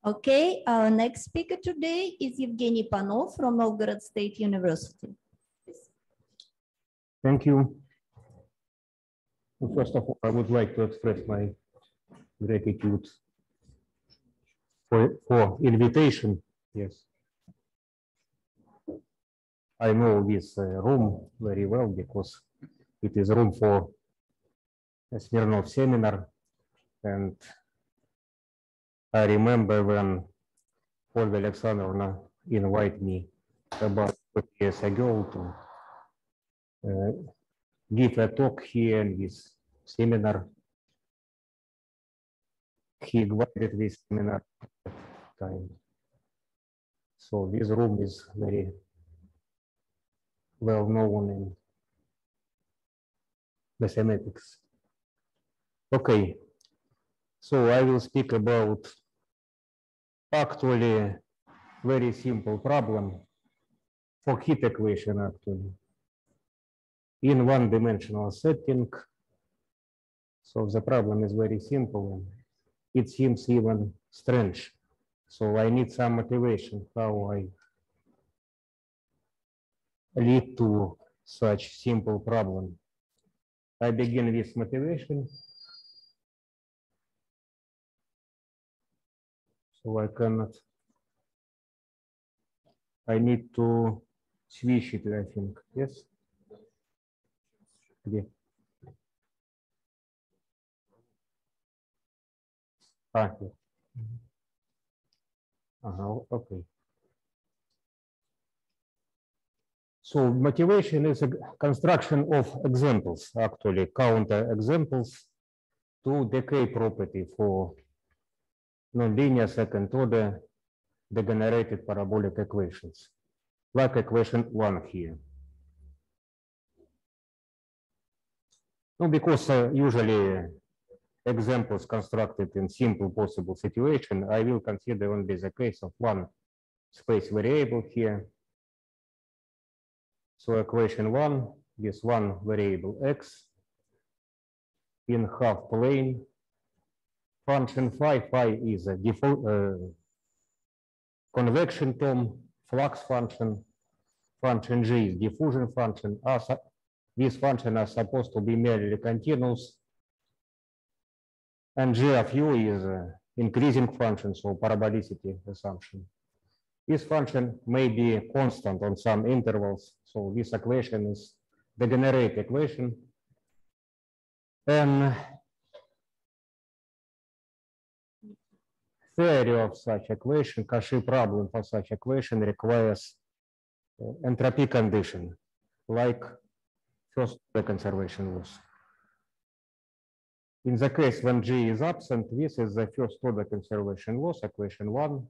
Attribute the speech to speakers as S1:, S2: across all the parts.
S1: Okay, our next speaker today is Evgeny Panov from Novgorod State University.
S2: Thank you. First of all, I would like to express my gratitude for invitation. Yes. I know this room very well because it is room for a Smirnov seminar. And I remember when Olga Alexandrovna invited me about 2 years ago to give a talk here in this seminar. He invited this seminar at that time. So this room is very well known in mathematics. Okay, so I will speak about actually very simple problem for heat equation actually in one-dimensional setting. So the problem is very simple. It seems even strange. So I need some motivation how I lead to such simple problem. I begin with motivation. So I need to switch it, I think, yes? Где? Here. Okay. So motivation is a construction of examples, actually counter examples to decay property for nonlinear second order degenerated parabolic equations, like equation 1 here. No, because usually examples constructed in simple possible situation, I will consider only the case of one space variable here. So equation 1, this one variable x in half plane. Function phi is a default convection term, flux function. Function g is diffusion function. These functions are supposed to be merely continuous. And g of u is increasing function, so parabolicity assumption. This function may be constant on some intervals. So this equation is the degenerate equation. And theory of such equation, Cauchy problem for such equation requires entropy condition, like first order conservation laws. In the case when G is absent, this is the first order conservation laws, equation 1.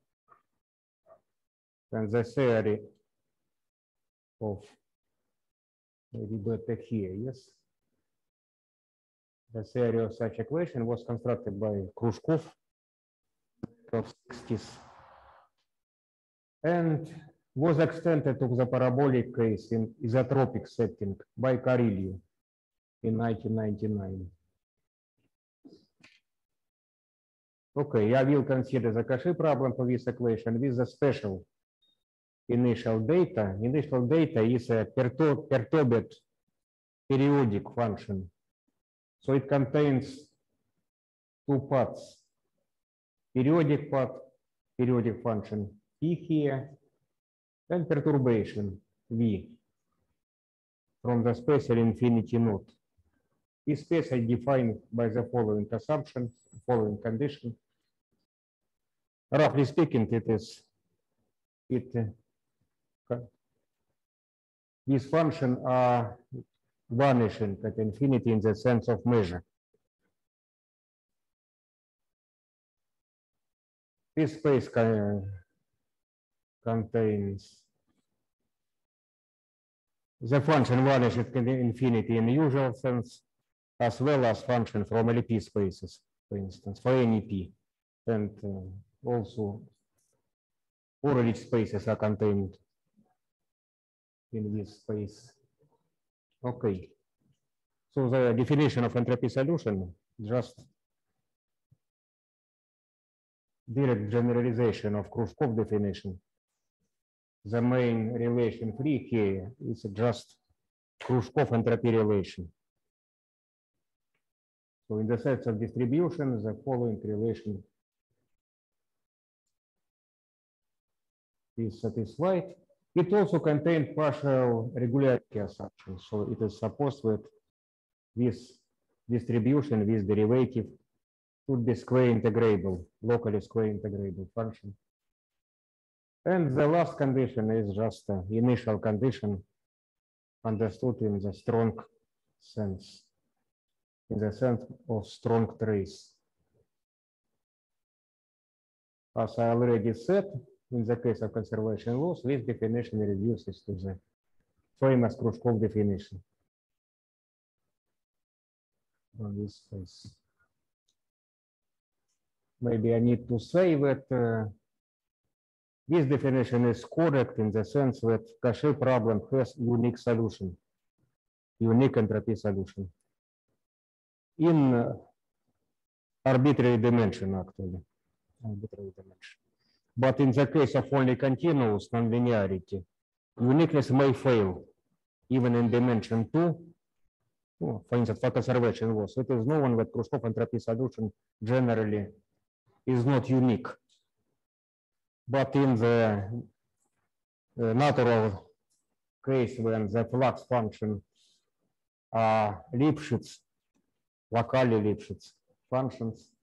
S2: And the theory of maybe better here, yes. The theory of such equation was constructed by Khrushchev of 60s and was extended to the parabolic case in isotropic setting by Kirilev in 1999. Okay, I will consider the Cauchy problem for this equation with a special initial data. Initial data is a perturbed periodic function. So it contains two parts. Periodic part, periodic function P here, and perturbation V from the spatial infinity node. This space is defined by the following assumption, following condition. Roughly speaking, these functions are vanishing at infinity in the sense of measure. This space contains the function vanishes at infinity in the usual sense, as well as function from LP spaces, for instance, for any P. And also Orlich spaces are contained in this space. Okay. So the definition of entropy solution, just direct generalization of Khrushchev definition. The main relation free here is just Khrushchev entropy relation. So in the sets of distribution, the following relation is satisfied. It also contains partial regularity assumptions. So it is supposed that this distribution, this derivative should be square integrable, locally square integrable function. And the last condition is just an initial condition understood in the strong sense, in the sense of strong trace. As I already said, in the case of conservation laws, this definition reduces to the famous Khrushchev definition. On this case. Maybe I need to say that this definition is correct in the sense that Cauchy problem has unique solution, unique entropy solution in arbitrary dimension, actually, arbitrary dimension. But in the case of only continuous nonlinearity, uniqueness may fail even in dimension 2. For instance, for conservation laws, it is known that Khrushchev entropy solution generally is not unique. But in the natural case when the flux function are Lipschitz, locally Lipschitz functions,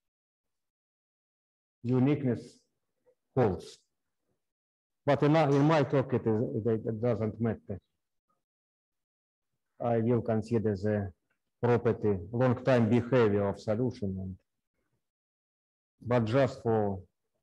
S2: uniqueness holds. But in my talk, it doesn't matter. I will consider the property, long-time behavior of solution, but just for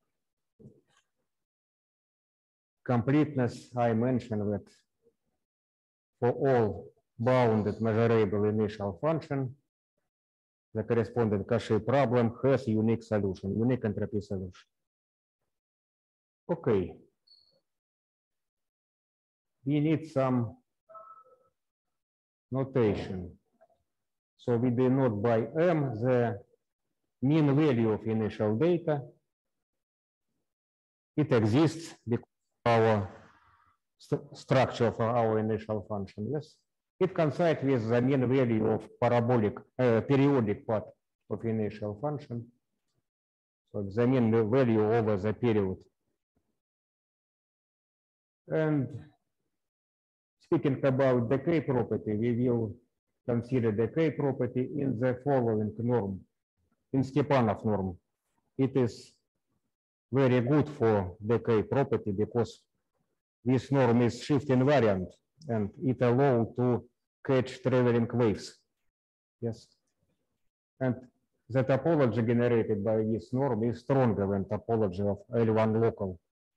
S2: completeness, I mentioned that for all bounded measurable initial function, the corresponding Cauchy problem has a unique solution, unique entropy solution. Okay. We need some notation. So we denote by M the mean value of initial data. It exists because our structure of our initial function. Yes, it coincides with the mean value of parabolic periodic part of initial function. So the mean value over the period. And speaking about decay property, we will consider decay property in the following norm, in Stepanov norm. It is very good for decay property because this norm is shift invariant and it allows to catch traveling waves. Yes. And the topology generated by this norm is stronger than topology of L1 local.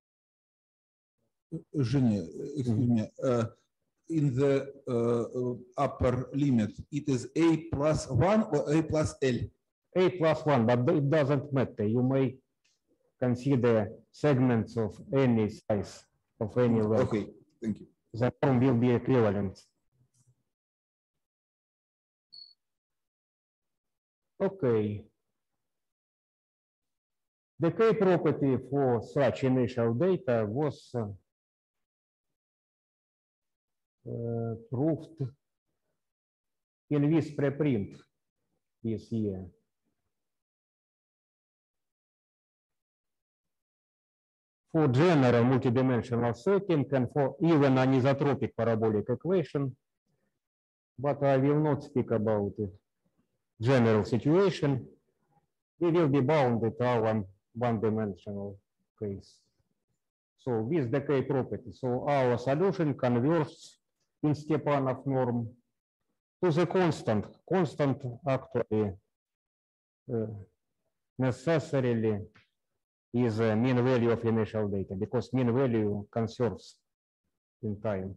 S3: Женя, excuse me, in the upper limit, it is A plus 1 or A plus L?
S2: A plus 1, but it doesn't matter. You may consider segments of any size, of any length.
S3: Okay, thank you.
S2: The form will be equivalent. Okay. Decay property for such initial data was proved in this preprint this year. For general multidimensional setting and for even anisotropic parabolic equation, but I will not speak about it. General situation, we will be bounded to our one-dimensional case. So with decay property, so our solution converges in Stepanov norm to the constant. Constant actually necessarily is a mean value of initial data because mean value conserves in time.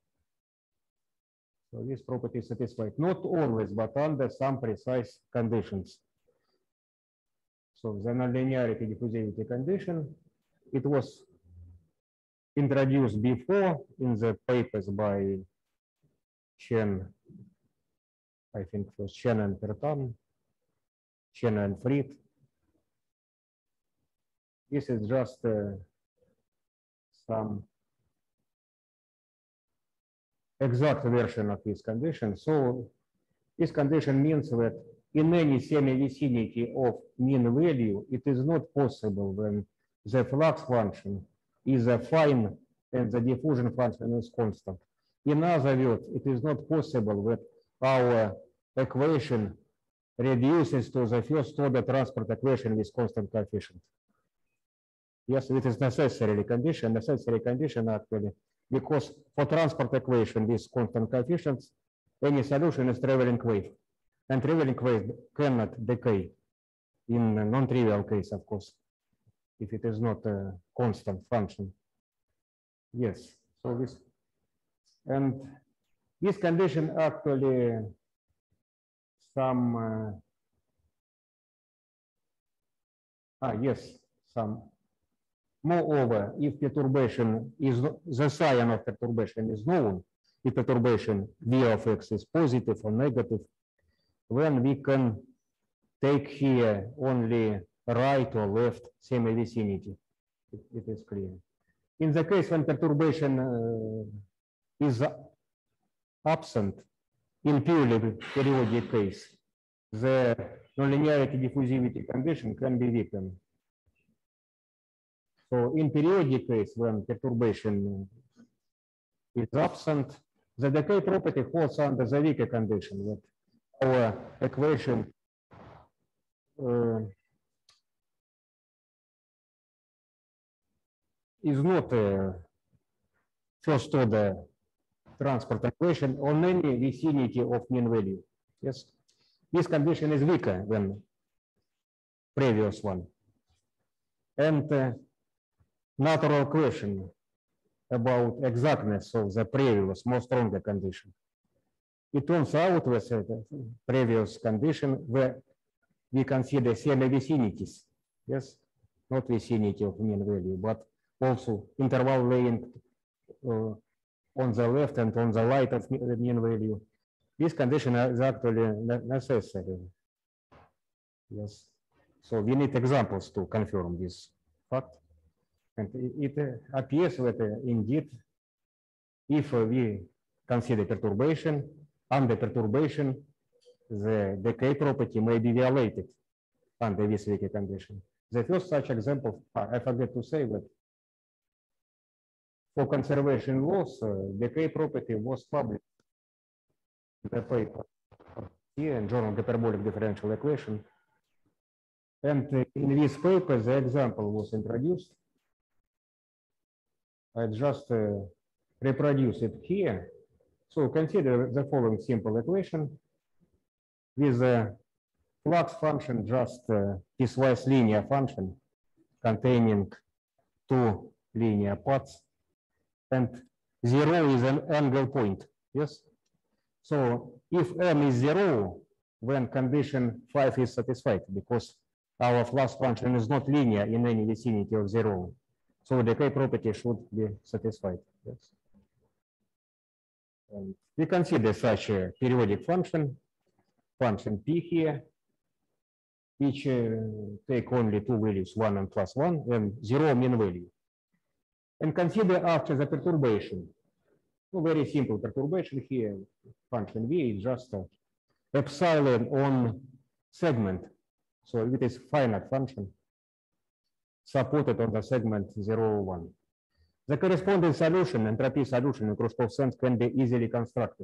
S2: So this property is satisfied, not always, but under some precise conditions. So the nonlinearity diffusivity condition, it was introduced before in the papers by Chen, I think it was Chen and Pertan, Chen and Fried. This is just some exact version of this condition. So this condition means that in any semi-vicinity of mean value, it is not possible when the flux function is affine and the diffusion function is constant. In other words, it is not possible that our equation reduces to the first order transport equation with constant coefficient. Yes, it is necessary condition actually, because for transport equation with constant coefficients, any solution is traveling wave, and traveling wave cannot decay in a non-trivial case, of course, if it is not a constant function. Yes, so this, and this condition actually some, moreover, if perturbation is, the sign of perturbation is known, if perturbation V of x is positive or negative, then we can take here only right or left semi-vicinity. It is clear. In the case when perturbation is absent, in purely periodic case, the nonlinearity diffusivity condition can be weakened. So in periodic case, when perturbation is absent, the decay property falls under the weaker condition that our equation is not a first order transport equation on any vicinity of mean value. Yes, this condition is weaker than previous one. And natural question about exactness of the previous, more stronger condition. It turns out with the previous condition where we consider semi-vicinities, yes, not vicinity of mean value, but also interval length on the left and on the right of mean value. This condition is actually necessary. Yes, so we need examples to confirm this fact. And it appears that indeed, if we consider perturbation, under perturbation, the decay property may be violated under this weaker condition. The first such example, I forget to say that for conservation laws, decay property was published in the paper here in Journal of Hyperbolic Differential Equation. And in this paper, the example was introduced. I just reproduce it here. So consider the following simple equation with a flux function, just a piecewise linear function containing two linear paths, and 0 is an angle point. Yes. So if m is 0, then condition 5 is satisfied because our flux function is not linear in any vicinity of 0. So the decay property should be satisfied. Yes. And we consider such a periodic function p here, which take only two values, 1 and +1, and 0 mean value. And consider after the perturbation. So very simple perturbation here. Function v is just epsilon on segment. So it is finite function supported on the segment 0, 1. The corresponding solution, entropy solution in Khrushchev sense, can be easily constructed.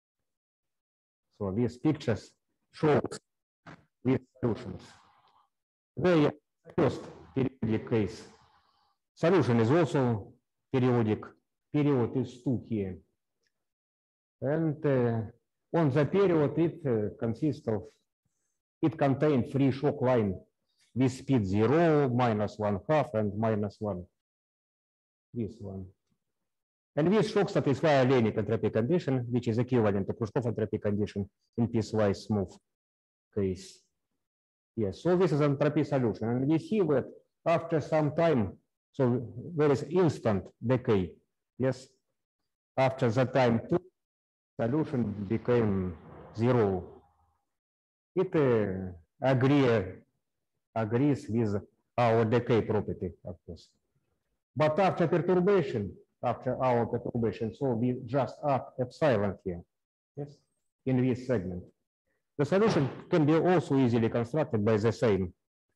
S2: So these pictures show these solutions. The first periodic case. Solution is also periodic. Period is 2 here. And on the period, it consists of, it contains free shock line with speed 0, -1/2, and -1. This one. And this shock satisfies a Leydig entropy condition, which is equivalent to Khrushchev entropy condition in piecewise smooth case. Yes, so this is an entropy solution. And we see that after some time, so there is instant decay. Yes, after that time, solution became 0. It agrees with our decay property, of course. But after perturbation, after our perturbation, so we just add epsilon here, yes, in this segment. The solution can be also easily constructed by the same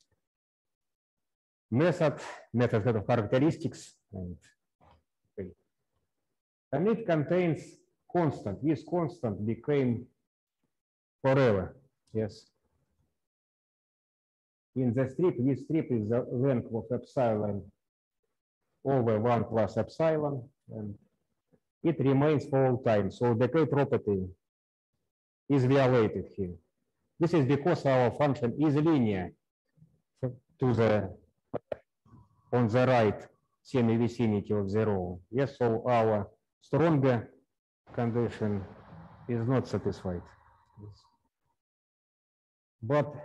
S2: method of characteristics, and it contains constant. This constant became forever, yes. In the strip, this strip is the length of epsilon over 1 plus epsilon, and it remains for all time. So the decay property is violated here. This is because our function is linear to the on the right semi-vicinity of 0. Yes, so our stronger condition is not satisfied. Yes. But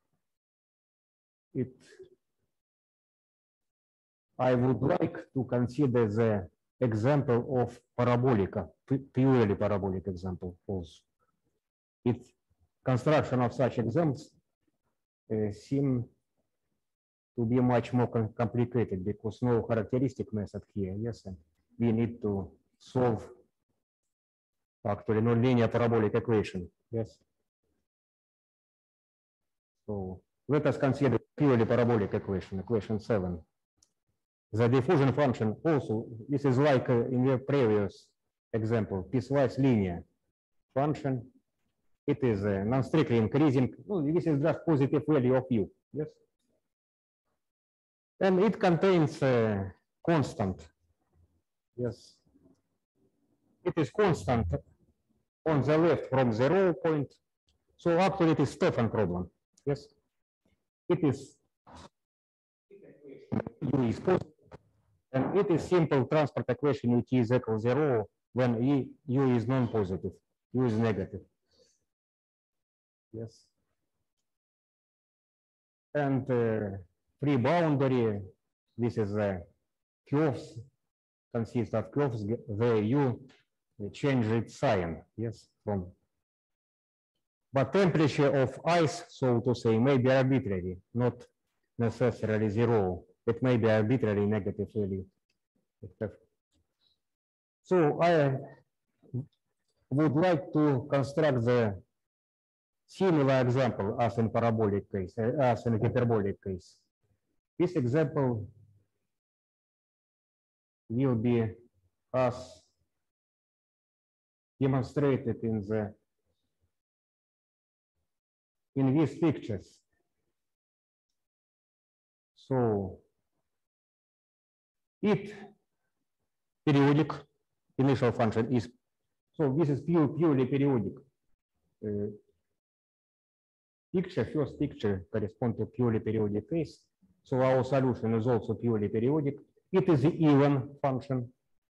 S2: I would like to consider the example of parabolica, purely parabolic example also. Construction of such examples seem to be much more complicated because no characteristic method here, yes, and we need to solve actually nonlinear parabolic equation, yes. So let us consider purely parabolic equation, equation 7. The diffusion function also, this is like in the previous example, piecewise linear function. It is non-strictly increasing. No, this is just positive value of u, yes. And it contains a constant, yes. It is constant on the left from 0 point. So actually it is Stefan problem, yes. It is u is positive, and it is simple transport equation ut is equal 0 when u is non-positive, u is negative. Yes. And free boundary, this is curves, consists of curves where you change its sign, yes, from. But temperature of ice, so to say, may be arbitrary, not necessarily 0. It may be arbitrary negative value. So I would like to construct the similar example as in parabolic case, as in hyperbolic case. This example will be as demonstrated in these pictures. So it periodic initial function is, so this is purely periodic. First picture corresponds to purely periodic case. So our solution is also purely periodic. It is the even function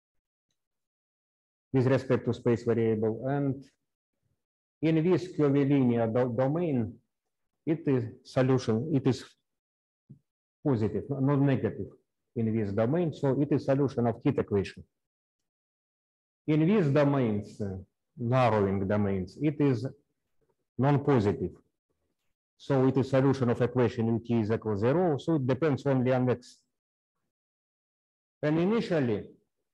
S2: with respect to space variable. And in this curvilinear domain, it is solution, it is positive, not negative in this domain. So it is solution of heat equation. In these domains, narrowing domains, it is non-positive. So it is solution of equation ut is equal 0. So it depends only on x. And initial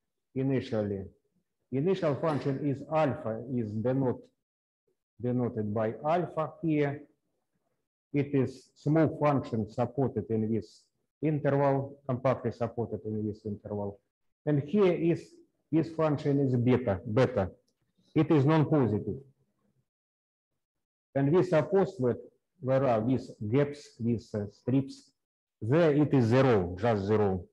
S2: function is alpha, is denoted by alpha here. It is smooth function supported in this interval, compactly supported in this interval. And here is this function is beta. It is non-positive. And we suppose that there are these gaps, these strips. There it is 0, just 0.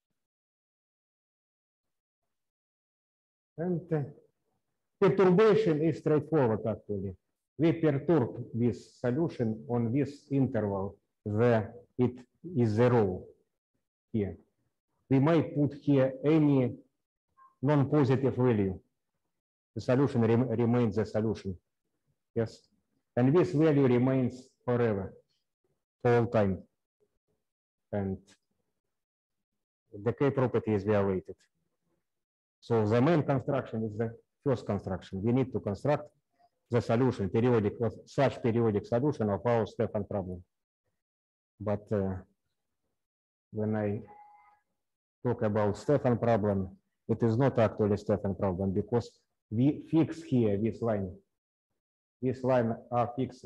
S2: And perturbation is straightforward actually. We perturb this solution on this interval where it is 0 here. We may put here any non-positive value. The solution remains the solution. Yes. And this value remains forever, for all time. And the decay property is violated. So the main construction is the first construction. We need to construct the solution, such periodic solution of our Stefan problem. But when I talk about Stefan problem, it is not actually Stefan problem because we fix here this line. This line are fixed.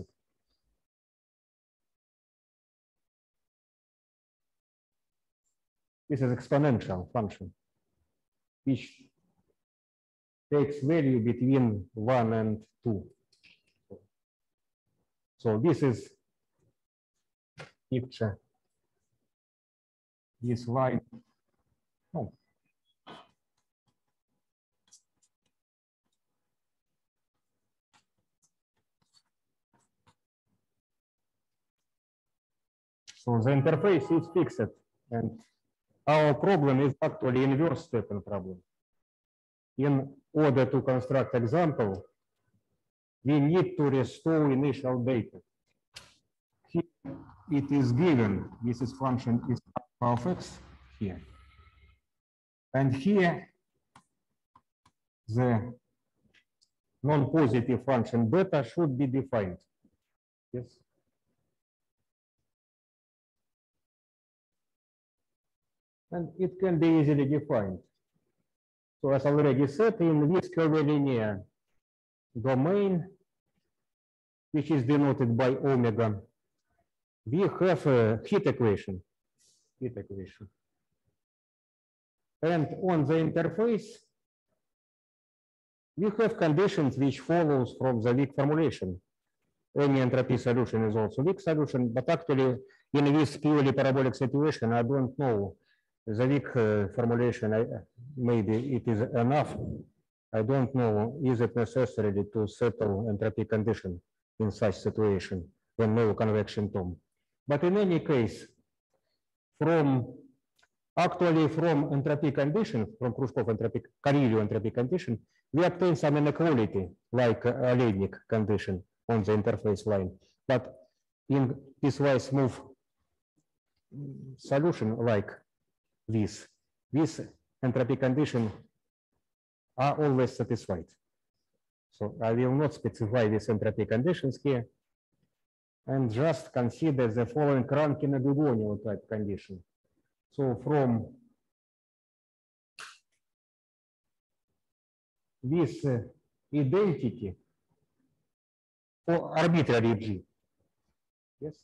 S2: This is exponential function, which takes value between 1 and 2. So this is picture. This line. Oh. So the interface is fixed, and our problem is actually inverse Stefan problem. In order to construct example, we need to restore initial data. Here it is given, this is function is of x here. And here the non-positive function beta should be defined. Yes. And it can be easily defined. So as already said, in this curvilinear domain, which is denoted by omega, we have a heat equation. And on the interface, we have conditions which follows from the weak formulation. Any entropy solution is also weak solution, but actually in this purely parabolic situation, I don't know the weak formulation, maybe it is enough. I don't know, is it necessary to settle entropy condition in such situation when no convection term. But in any case, from entropy condition, from Khrushchev entropy, Karilev entropy condition, we obtain some inequality like Oleinik condition on the interface line. But in piecewise smooth solution like this entropy condition are always satisfied. So I will not specify these entropy conditions here and just consider the following Rankine-Gugonian type condition. So from this identity for arbitrary G, yes,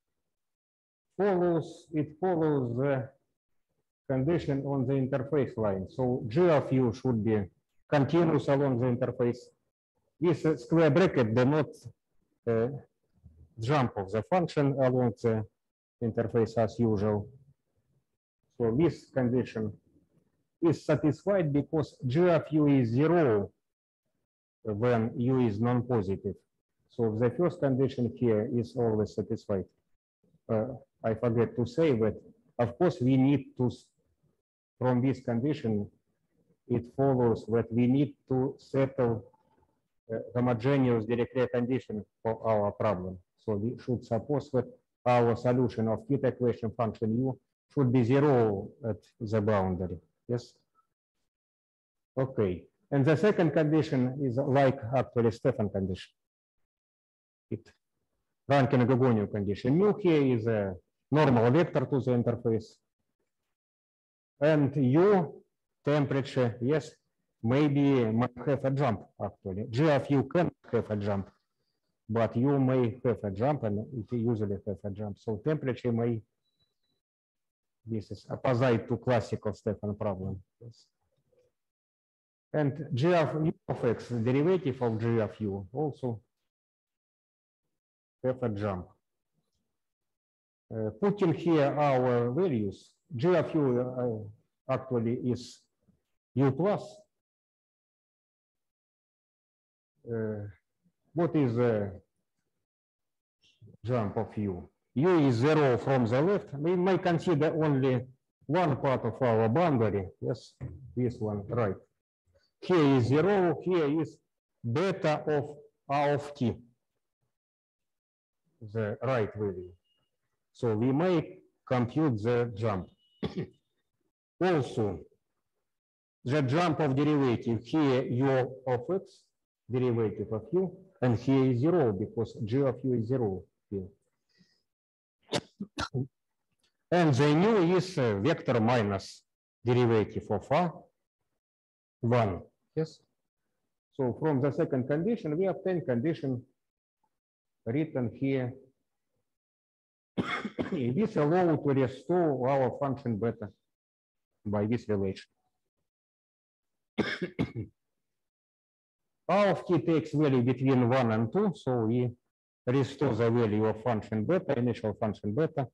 S2: it follows the condition on the interface line. So G of u should be continuous along the interface. This square bracket denotes jump of the function along the interface as usual. So this condition is satisfied because G of u is 0 when u is non-positive. So the first condition here is always satisfied. I forget to say that, of course, we need to, from this condition, it follows that we need to settle homogeneous Dirichlet condition for our problem. So we should suppose that our solution of heat equation function u should be 0 at the boundary. Yes. Okay. And the second condition is like actually Stefan condition. It Rankine-Gugonian condition. Mu here is a normal vector to the interface. And u temperature, yes, maybe might have a jump actually. G of u can have a jump, but u may have a jump and it usually have a jump. So temperature may, this is opposite to classical Stefan problem. Yes. And G of u of x, the derivative of G of u also have a jump. Putting here our values, G of u actually is u plus. What is the jump of u? U is 0 from the left. We may consider only one part of our boundary. Yes, this one, right. Here is 0, here is beta of A of t, the right value. So we may compute the jump. Also, the jump of derivative here u of x, derivative of u, and here is 0 because G of u is 0 here. And the new is vector minus derivative of A1. Yes. So from the second condition, we obtain condition written here. This allows to restore our function beta by this relation. R of t takes value between 1 and 2, so we restore the value of function beta, initial function beta,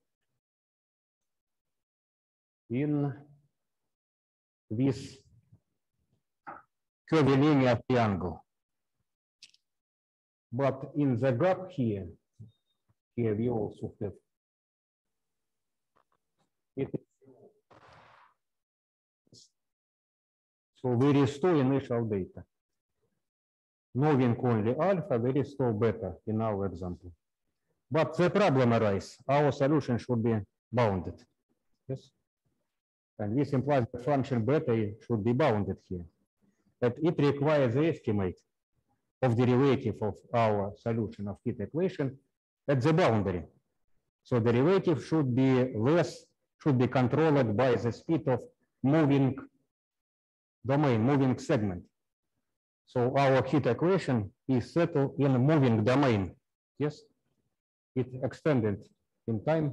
S2: in this curvilinear triangle. But in the gap here we also have it. So we restore initial data. Knowing only alpha, we restore beta in our example. But the problem arises, our solution should be bounded. Yes. And this implies the function beta should be bounded here. That it requires the estimate of derivative of our solution of heat equation at the boundary. So derivative should be controlled by the speed of moving domain, moving segment. So our heat equation is settled in a moving domain. Yes, it extended in time.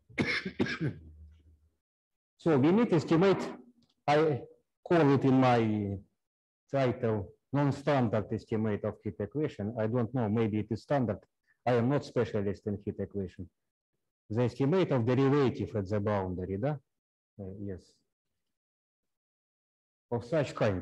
S2: So we need to estimate, I call it in my title, non-standard estimate of heat equation. I don't know, maybe it is standard. I am not specialist in heat equation. The estimate of derivative at the boundary, да? Yes. Of such kind.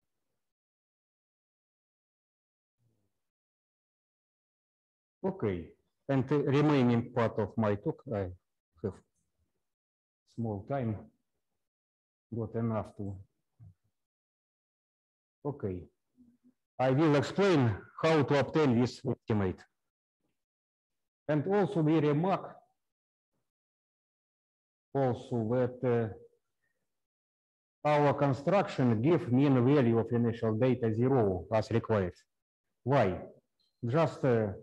S2: Okay, and the remaining part of my talk, I have small time, got enough to. Okay, I will explain how to obtain this estimate. And also we remark also that our construction give mean value of initial data 0 as required. Why? Just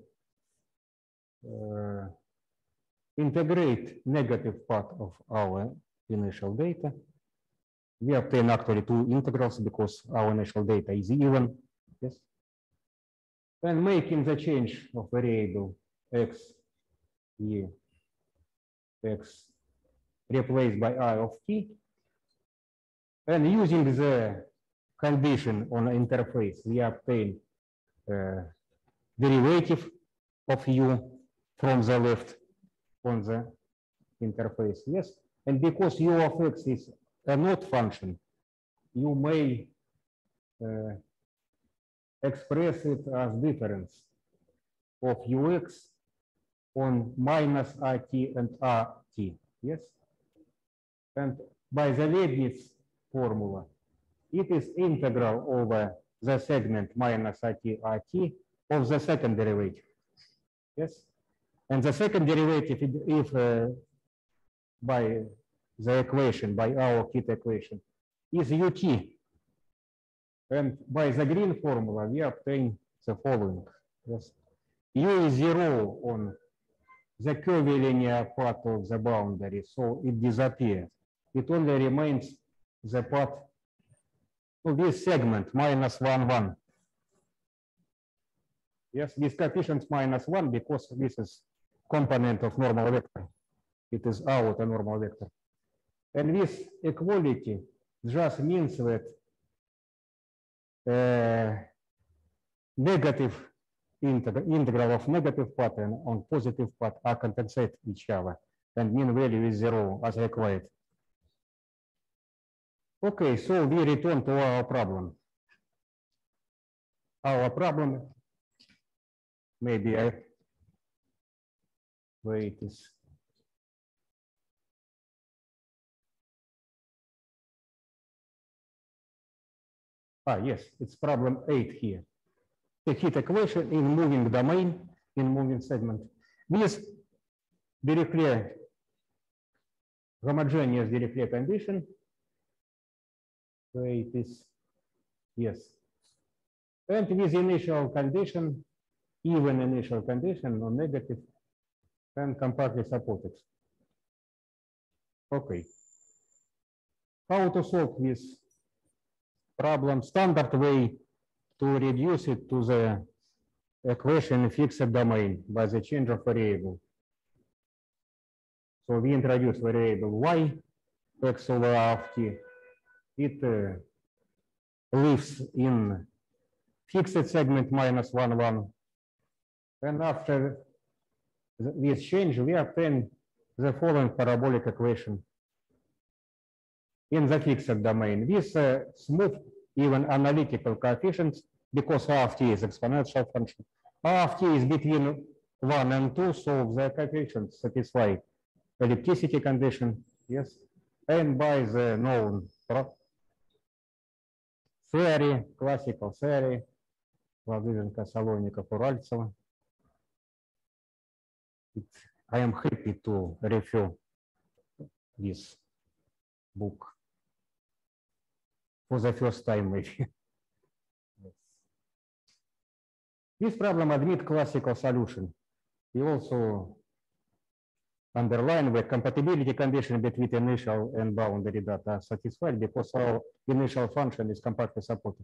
S2: integrate negative part of our initial data. We obtain actually two integrals because our initial data is even. Yes. And making the change of variable x, y, x replaced by I of t. And using the condition on the interface, we obtain derivative of u from the left on the interface. Yes. And because u of x is a knot function, you may express it as difference of ux on minus RT and RT. Yes. And by the Leibniz formula, it is integral over the segment minus RT RT of the second derivative. Yes. And the second derivative, if by the equation, by our heat equation, is ut. And by the green formula, we obtain the following. Yes. U is 0 on the curvilinear part of the boundary, so it disappears. It only remains the part of this segment, minus 1, 1. Yes, this coefficient minus 1 because this is component of normal vector. It is out a normal vector. And this equality just means that negative integral of negative pattern on positive part are compensate each other and mean value is 0 as required. Okay, so we return to our problem. Our problem, maybe where it is. Yes, it's problem 8 here. The heat equation in moving domain, in moving segment, with Dirichlet, homogeneous Dirichlet condition. Where it is, yes. And with initial condition, even initial condition, non-negative, and compactly supported. Okay. How to solve this problem? Standard way to reduce it to the equation in fixed domain by the change of variable. So we introduce variable y, x over r of t. It lives in fixed segment minus 1, 1. And after this change, we obtain the following parabolic equation in the fixed domain with smooth, even analytical coefficients, because r of t is exponential function. R of t is between 1 and 2, so the coefficients satisfy ellipticity condition, yes, and by the known theory, classical theory, Ладыженко, Солоников, Уральцева. I am happy to refer this book for the first time, maybe. This problem admits classical solution. We also underline the compatibility condition between initial and boundary data are satisfied because our initial function is compactly supported.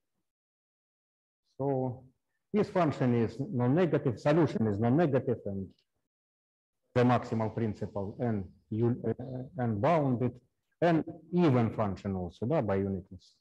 S2: So this function is non-negative, solution is non-negative, and the maximal principle and bounded, and even function also, by uniqueness.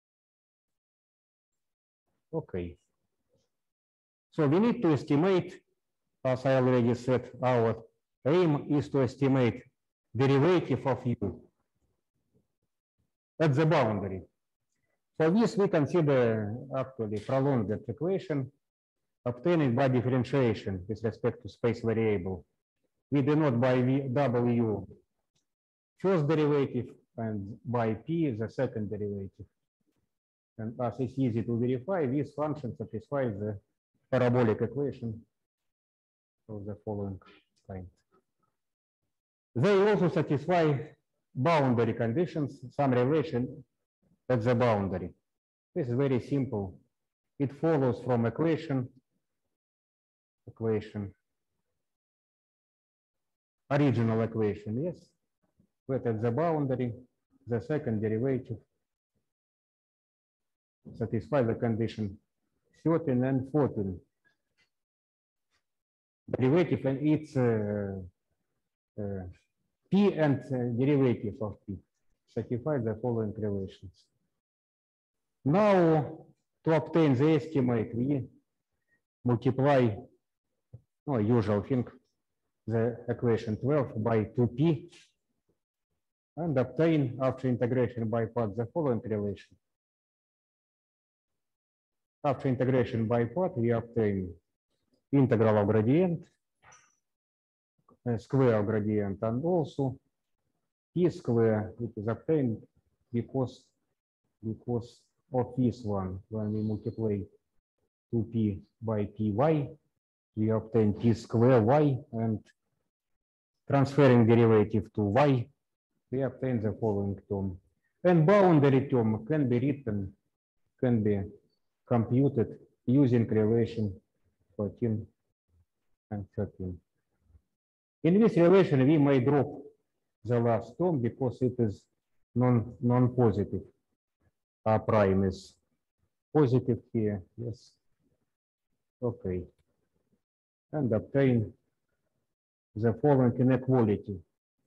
S2: Okay. So we need to estimate, as I already said, our aim is to estimate derivative of u at the boundary. For this, we consider actually prolonged equation obtained by differentiation with respect to space variable. We denote by w first derivative and by p the second derivative. And as it's easy to verify, this function satisfies the parabolic equation of the following kind. They also satisfy boundary conditions, some relation at the boundary. This is very simple. It follows from equation, original equation, yes, but at the boundary, the second derivative satisfies the condition 13 and 14. Derivative and its p and derivative of p satisfy the following relations. Now, to obtain the estimate, we multiply, usual thing, the equation 12 by 2p and obtain, after integration by part, the following relation. After integration by part, we obtain integral of gradient, square of gradient, and also p square, which is obtained because of this one. When we multiply 2p by py, we obtain p square y, and transferring derivative to y, we obtain the following term. And boundary term can be written, can be computed using relation 14 and 13. In this relation, we may drop the last term because it is non-positive. R prime is positive here, yes. Okay. And obtain the following inequality.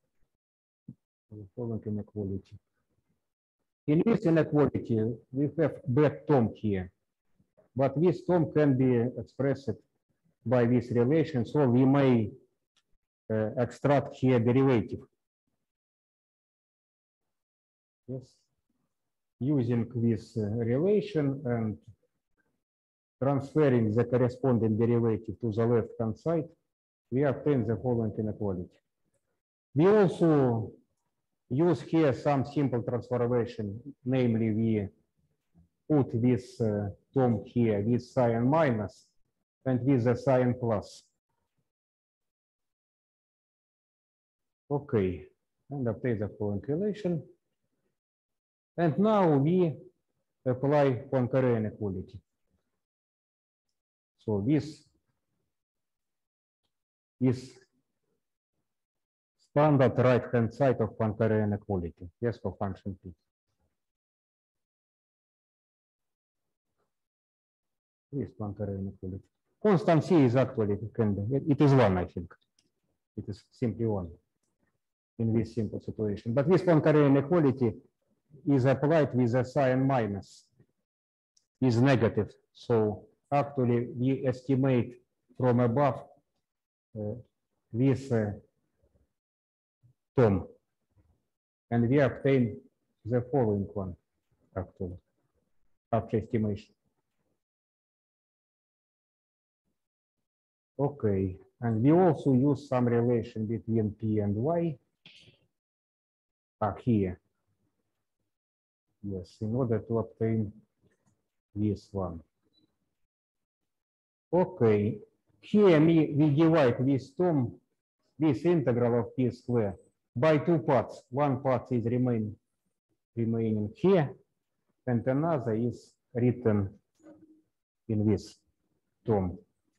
S2: In this inequality, we have bad term here, but this term can be expressed by this relation, so we may extract here derivative. Yes. Using this relation and transferring the corresponding derivative to the left-hand side, we obtain the following inequality. We also use here some simple transformation, namely we put this term here with sign minus and with the sign plus. Okay, and obtain the following relation. And now we apply Poincare inequality. So this standard right-hand side of Poincare inequality. Yes, for function P. This Poincare inequality. Constant C is actually, it is 1, I think. It is simply 1 in this simple situation. But this Poincare inequality is applied with a sign minus, is negative. So actually we estimate from above this term, and we obtain the following one actually after estimation. Okay, and we also use some relation between P and Y here. Yes, in order to obtain this one. Okay, here we divide this term, this integral of P square by 2 parts. One part is remaining here, and another is written in this term.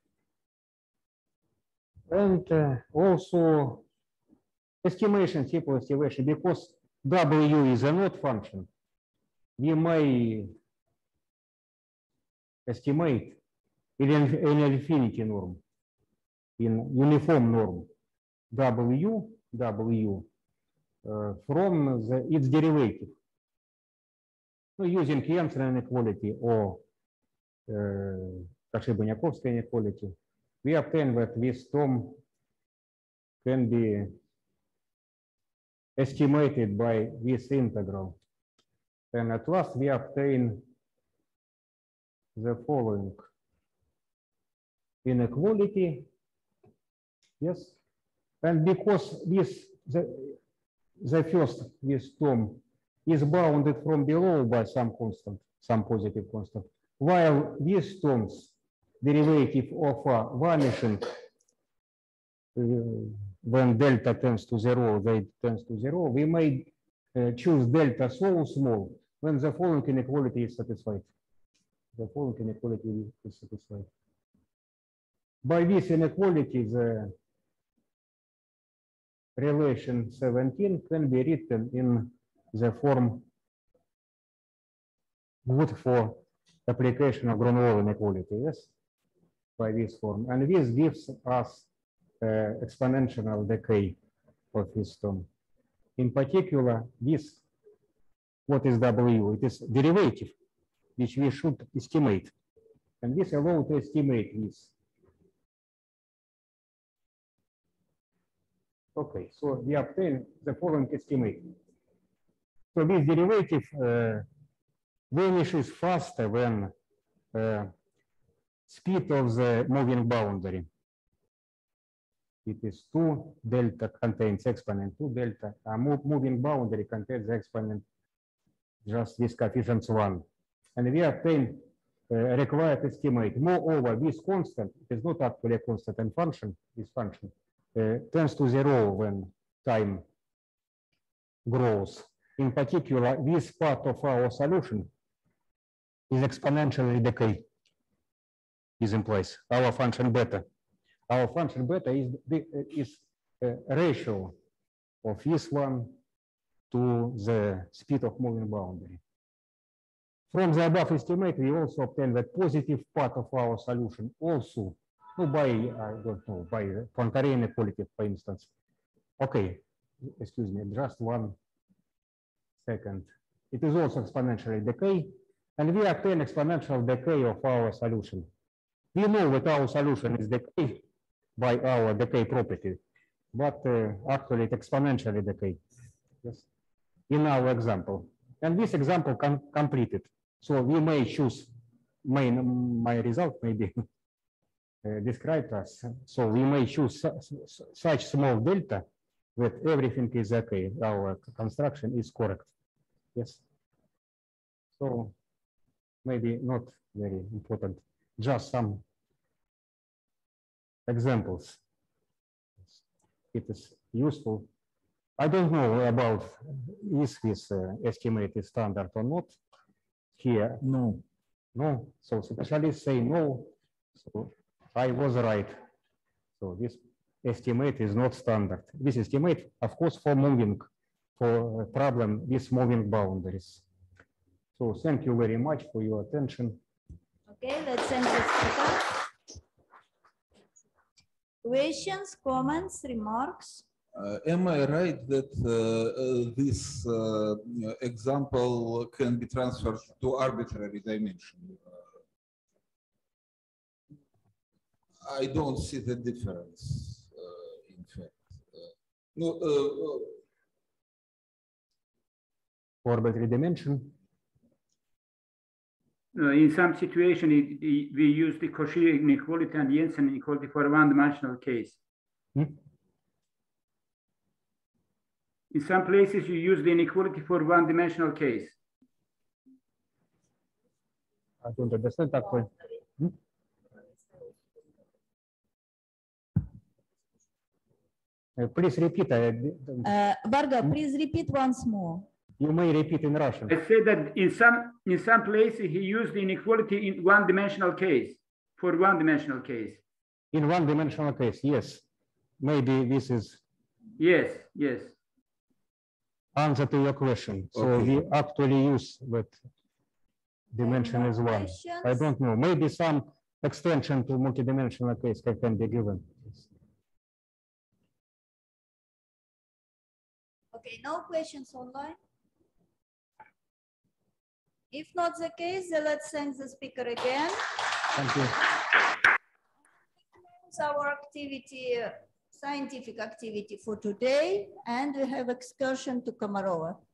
S2: And also estimation, simple estimation, because W is an odd function, we may estimate in infinity norm, in uniform norm, W from its derivative. So using Kemp's inequality or Kashiba-Yakovsky inequality, we obtain that this term can be estimated by this integral. And at last we obtain the following inequality. Yes. And because this the first this term is bounded from below by some constant, some positive constant, while these terms derivative of vanishing when delta tends to 0, they tends to 0, we may choose delta so small when the following inequality is satisfied. The following inequality is satisfied. By this inequality, the relation 17 can be written in the form good for application of Grunwald inequality, yes, by this form. And this gives us exponential decay of this term. In particular, this, what is W? It is derivative, which we should estimate. And this allows to estimate this. Okay, so we obtain the following estimate. So this derivative vanishes faster than speed of the moving boundary. It is 2 delta contains exponent 2 delta. A moving boundary contains the exponent just this coefficient 1. And we obtain required estimate. Moreover, this constant is not actually a constant and function, this function tends to 0 when time grows. In particular, this part of our solution is exponentially decay, is in place, our function beta. Our function beta is a ratio of this one to the speed of moving boundary. From the above estimate, we also obtain the positive part of our solution also by, I don't know, by Poincare inequality, for instance. Okay, excuse me, just 1 second. It is also exponentially decay, and we obtain exponential decay of our solution. We know that our solution is decay by our decay property, but actually it exponentially decay. Yes, in our example. And this example completed. So we may choose, my result may be described as, so we may choose such small delta that everything is okay. Our construction is correct. Yes. So maybe not very important, just some examples. It is useful. I don't know about is this estimate is standard or not. Here, no. So specialists say no. So I was right. So this estimate is not standard. This estimate, of course, for a problem with moving boundaries. So thank you very much for your attention.
S1: Okay, let's end the speaker. Questions, comments, remarks?
S3: Am I right that this example can be transferred to arbitrary dimension? I don't see the difference, in fact.
S2: Arbitrary dimension.
S4: In some situation, we use the Cauchy inequality and Jensen inequality for a one-dimensional case. In some places, you use the inequality for one-dimensional case.
S2: I don't understand that point. Please repeat.
S1: Varga, please repeat once more.
S2: You may repeat in Russian.
S4: I said that in some places he used the inequality in one-dimensional case for one-dimensional case.
S2: In one-dimensional case, yes. Maybe this is
S4: Yes.
S2: answer to your question. So
S3: Okay.
S2: we actually use that dimension
S1: Any
S2: is
S1: more
S2: one. I
S1: questions?
S2: don't know. Maybe some extension to multidimensional case can be given.
S1: Okay, no questions online? If not the case, then let's thank the speaker again.
S2: Thank you.
S1: It's our activity, scientific activity for today, and we have excursion to Komarova.